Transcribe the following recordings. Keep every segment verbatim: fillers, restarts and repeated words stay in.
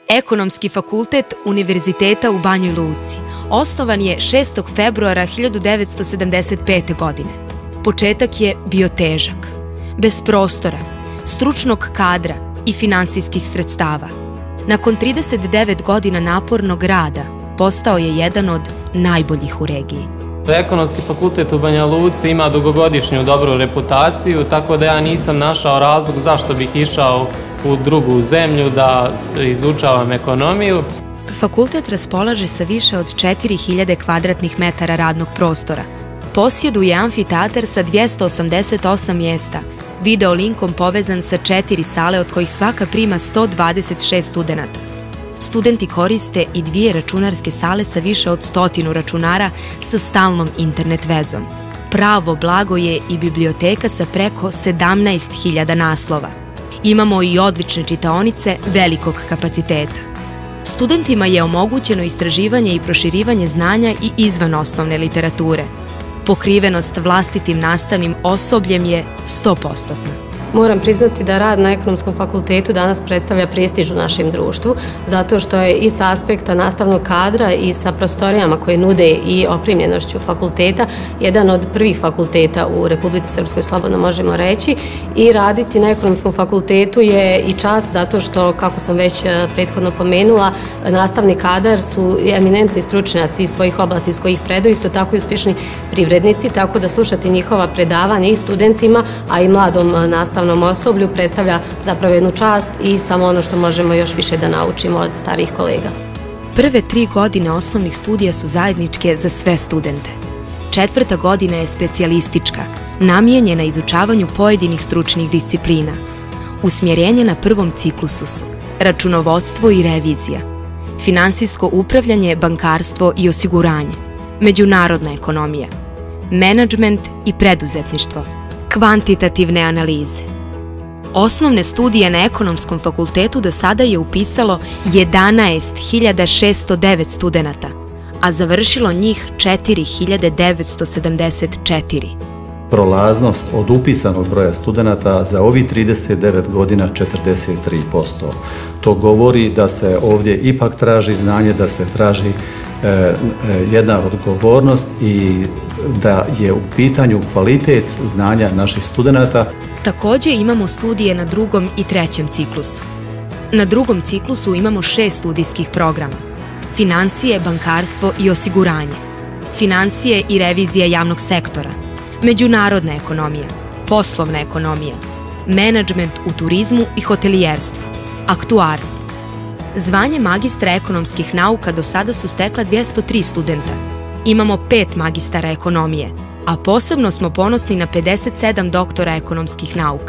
Ekonomski fakultet Univerziteta u Banjoj Luci osnovan je šestog februara hiljadu devetsto sedamdeset pete. godine. Početak je bio težak, bez prostora, stručnog kadra i finansijskih sredstava. Nakon trideset devet godina napornog rada postao je jedan od najboljih u regiji. Ekonomski fakultet u Banja Luci ima dugogodišnju dobru reputaciju, tako da ja nisam našao razlog zašto bih išao u drugu zemlju da izučavam ekonomiju. Fakultet raspolaže sa više od četiri hiljade kvadratnih metara radnog prostora. Posjeduje amfiteatar sa dvjesto osamdeset osam mjesta, video linkom povezan sa četiri sale od kojih svaka prima sto dvadeset šest studenata. Studenti koriste i dvije računarske sale sa više od stotinu računara sa stalnom internet vezom. Pravo blago je i biblioteka sa preko sedamnaest hiljada naslova. Imamo i odlične čitaonice velikog kapaciteta. Studentima je omogućeno istraživanje i proširivanje znanja i izvan osnovne literature. Pokrivenost vlastitim nastavnim osobljem je sto posto. Moram priznati da rad na ekonomskom fakultetu danas predstavlja prestiž u našem društvu, zato što je i sa aspekta nastavnog kadra i sa prostorijama koje nude i opremljenošću fakulteta jedan od prvih fakulteta u Republici Srpskoj, slobodno možemo reći, i raditi na ekonomskom fakultetu je i čast zato što, kako sam već prethodno pomenula, nastavni kadar su eminentni stručnjaci iz svojih oblasti iz kojih predaju, isto tako i uspješni privrednici, tako da slušati njihova predavanja i studentima, a i mladom nastavnom osoblju predstavlja zapravo jednu čast i samo ono što možemo još više da naučimo od starijih kolega. Prve tri godine osnovnih studija su zajedničke za sve studente. Četvrta godina je specijalistička, namijenjena izučavanju pojedinih stručnih disciplina. Usmjerenje na prvom ciklusu su računovodstvo i revizija, finansijsko upravljanje, bankarstvo i osiguranje, međunarodna ekonomija, menadžment i preduzetništvo, kvantitativne analize. Osnovne studije na ekonomskom fakultetu do sada je upisalo jedanaest hiljada šesto devet studenata, a završilo njih četiri hiljade devetsto sedamdeset četiri. Prolaznost od upisanog broja studenata za ovih trideset devet godina četrdeset tri posto. To govori da se ovdje ipak traži znanje, da se traži e, jedna odgovornost i da je u pitanju kvalitet znanja naših studenata. Također imamo studije na drugom i trećem ciklusu. Na drugom ciklusu imamo šest studijskih programa: financije, bankarstvo i osiguranje, financije i revizija javnog sektora, međunarodna ekonomija, poslovna ekonomija, menadžment u turizmu i hotelijerstvu, aktuarstvo. Zvanje magistra ekonomskih nauka do sada su stekla dvjesto tri studenta. Imamo pet magistara ekonomije, a posebno smo ponosni na pedeset sedam doktora ekonomskih nauka.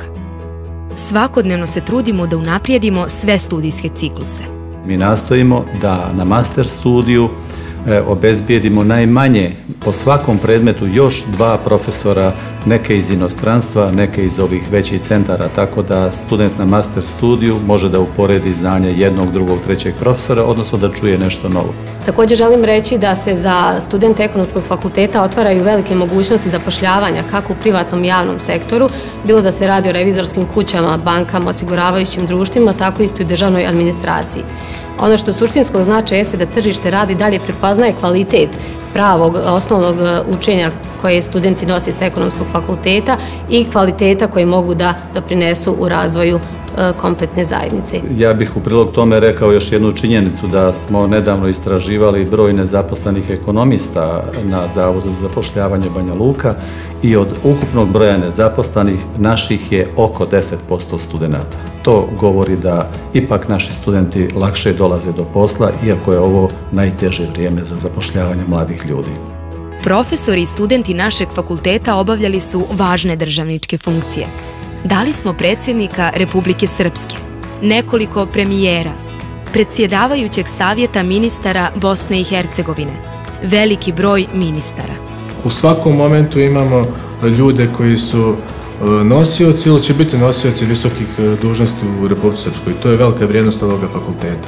Svakodnevno se trudimo da unaprijedimo sve studijske cikluse. Mi nastojimo da na master studiju obezbijedimo najmanje po svakom predmetu još dva profesora, neke iz inostranstva, neke iz ovih većih centara, tako da student na master studiju može da uporedi znanje jednog, drugog, trećeg profesora, odnosno da čuje nešto novo. Također želim reći da se za studente ekonomskog fakulteta otvaraju velike mogućnosti zapošljavanja kako u privatnom i javnom sektoru, bilo da se radi o revizorskim kućama, bankama, osiguravajućim društvima, tako isto i državnoj administraciji. Ono što suštinskog značaja jeste da tržište rada i dalje prepoznaje kvalitet pravog osnovnog učenja koje studenti nose sa ekonomskog fakulteta i kvaliteta koje mogu da doprinesu u razvoju kompletne zajednice. Ja bih u prilog tome rekao još jednu činjenicu da smo nedavno istraživali broj nezaposlenih ekonomista na Zavodu za zapošljavanje Banja Luka i od ukupnog broja nezaposlenih naših je oko deset posto studenata. To govori da ipak naši studenti lakše dolaze do posla, iako je ovo najteže vrijeme za zapošljavanje mladih ljudi. Profesori i studenti našeg fakulteta obavljali su važne državničke funkcije. Dali smo predsjednika Republike Srpske, nekoliko premijera, predsjedavajućeg savjeta ministara Bosne i Hercegovine, veliki broj ministara. U svakom momentu imamo ljude koji su nosioci ili će biti nosioci visokih dužnosti u Republici Srpskoj. To je velika vrijednost ovoga fakulteta.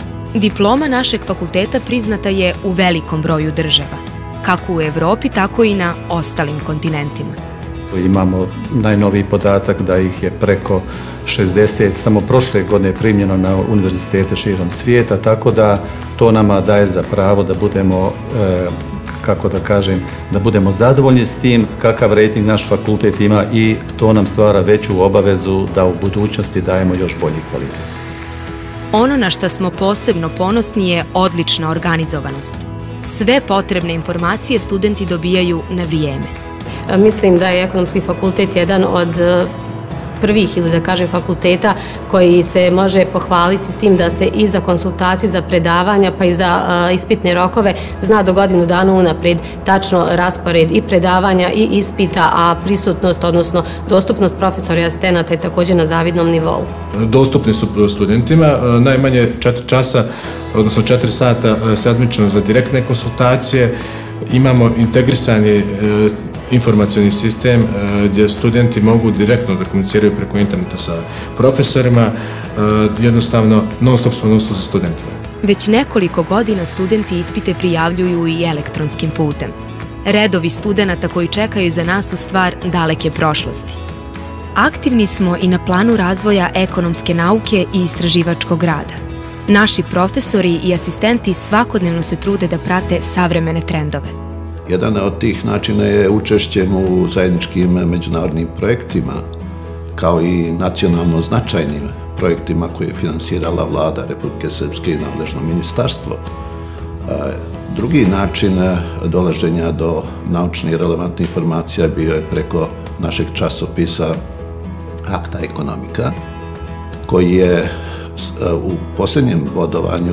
Diploma našeg fakulteta priznata je u velikom broju država, kako u Evropi, tako i na ostalim kontinentima. Imamo najnoviji podatak da ih je preko šezdeset samo prošle godine primljeno na univerzitete širom svijeta, tako da to nama daje za pravo da budemo, kako da kažem, da budemo zadovoljni s tim kakav rejting naš fakultet ima i to nam stvara veću obavezu da u budućnosti dajemo još bolji kvalitet. Ono na što smo posebno ponosni je odlična organizovanost. Sve potrebne informacije studenti dobijaju na vrijeme. Mislim da je ekonomski fakultet jedan od prvih, ili da kažem, fakulteta koji se može pohvaliti s tim da se i za konsultacije, za predavanja pa i za ispitne rokove zna do godinu dana unaprijed tačno raspored i predavanja i ispita, a prisutnost, odnosno dostupnost profesora i asistenata je također na zavidnom nivou. Dostupni su studentima najmanje četiri časa, odnosno četiri sata sedmično za direktne konsultacije. Imamo integrisani informacioni sistem gdje studenti mogu direktno da komuniciraju preko interneta sa profesorima, jednostavno non stop smo non stop sa studentima. Već nekoliko godina studenti ispite prijavljuju i elektronskim putem. Redovi studenata koji čekaju za nas su stvar daleke prošlosti. Aktivni smo i na planu razvoja ekonomske nauke i istraživačkog rada. Naši profesori i asistenti svakodnevno se trude da prate savremene trendove. Jedan od tih načina je učešćem u zajedničkim međunarodnim projektima, kao i nacionalno značajnim projektima koje je finansirala vlada Republike Srpske i nadležno ministarstvo. Drugi način dolaženja do naučnih i relevantnih informacija bio je preko našeg časopisa Akta ekonomika, koji je u posljednjem bodovanju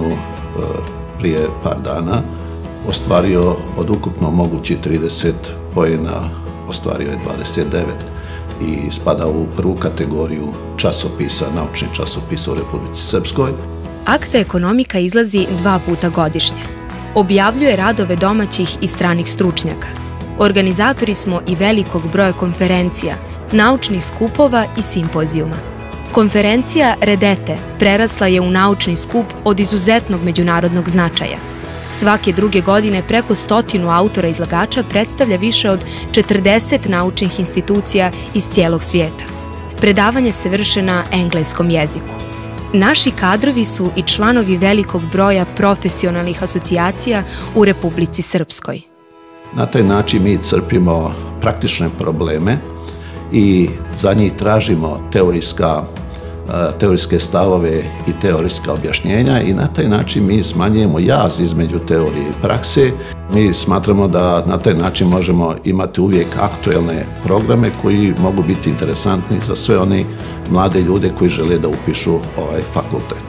prije par dana ostvario od ukupno mogući trideset poena, ostvario je dvadeset devet i spada u prvu kategoriju časopisa, naučnih časopisa u Republici Srpskoj. Akta ekonomika izlazi dva puta godišnje. Objavljuje radove domaćih i stranih stručnjaka. Organizatori smo i velikog broja konferencija, naučnih skupova i simpozijuma. Konferencija Redete prerasla je u naučni skup od izuzetnog međunarodnog značaja. Svake druge godine preko stotinu autora izlagača predstavlja više od četrdeset naučnih institucija iz cijelog svijeta. Predavanje se vrše na engleskom jeziku. Naši kadrovi su i članovi velikog broja profesionalnih asocijacija u Republici Srpskoj. Na taj način mi crpimo praktične probleme i za njih tražimo teorijska teorijske stavove i teorijska objašnjenja i na taj način mi smanjujemo jaz između teorije i prakse. Mi smatramo da na taj način možemo imati uvijek aktuelne programe koji mogu biti interesantni za sve one mlade ljude koji žele da upišu ovaj fakultet.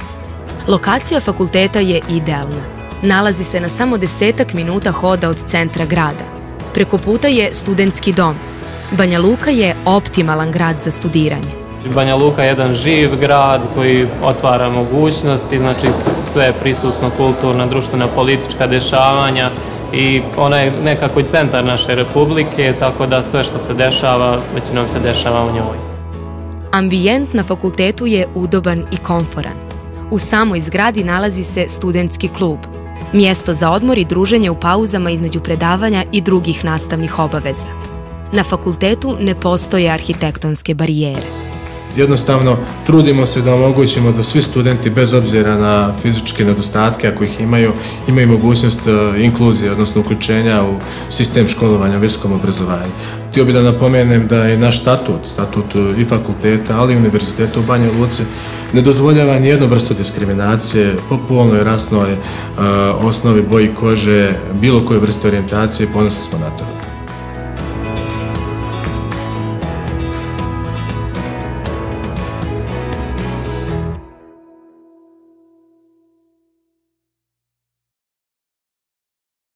Lokacija fakulteta je idealna. Nalazi se na samo desetak minuta hoda od centra grada. Preko puta je studentski dom. Banja Luka je optimalan grad za studiranje. Banja Luka je jedan živ grad koji otvara mogućnosti, znači sve je prisutno, kulturna, društvena, politička dešavanja i ona je nekako i centar naše republike, tako da sve što se dešava, većinom se dešava u njoj. Ambijent na fakultetu je udoban i komforan. U samoj zgradi nalazi se studentski klub, mjesto za odmor i druženje u pauzama između predavanja i drugih nastavnih obaveza. Na fakultetu ne postoje arhitektonske barijere. Jednostavno, trudimo se da omogućimo da svi studenti, bez obzira na fizičke nedostatke, ako ih imaju, imaju mogućnost inkluzije, odnosno uključenja u sistem školovanja u visokom obrazovanju. Htio bih da napomenem da je naš statut, statut i fakulteta, ali i univerziteta u Banji Luci, ne dozvoljava nijednu vrstu diskriminacije po polnoj, rasnoj osnovi, boji kože, bilo koje vrste orijentacije, ponosni smo na to.